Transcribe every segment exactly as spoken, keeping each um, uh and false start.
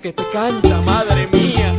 que te canta, madre mía.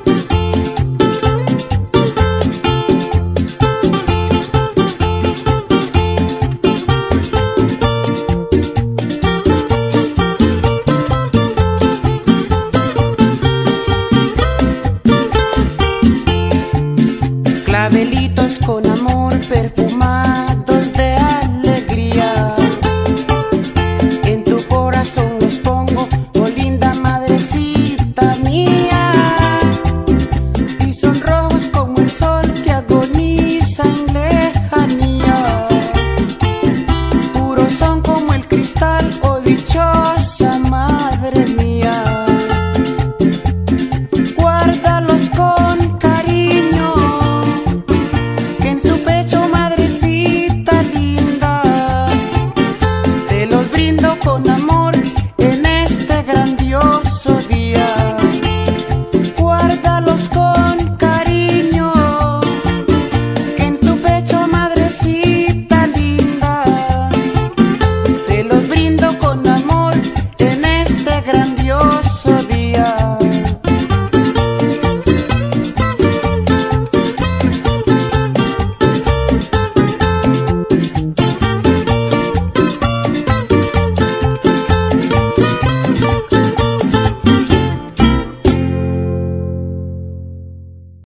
Clavelitos con amor perfumados de alegría, en tu corazón los pongo, oh linda madrecita mía. Y son rojos como el sol que agoniza en lejanía, puros son como el cristal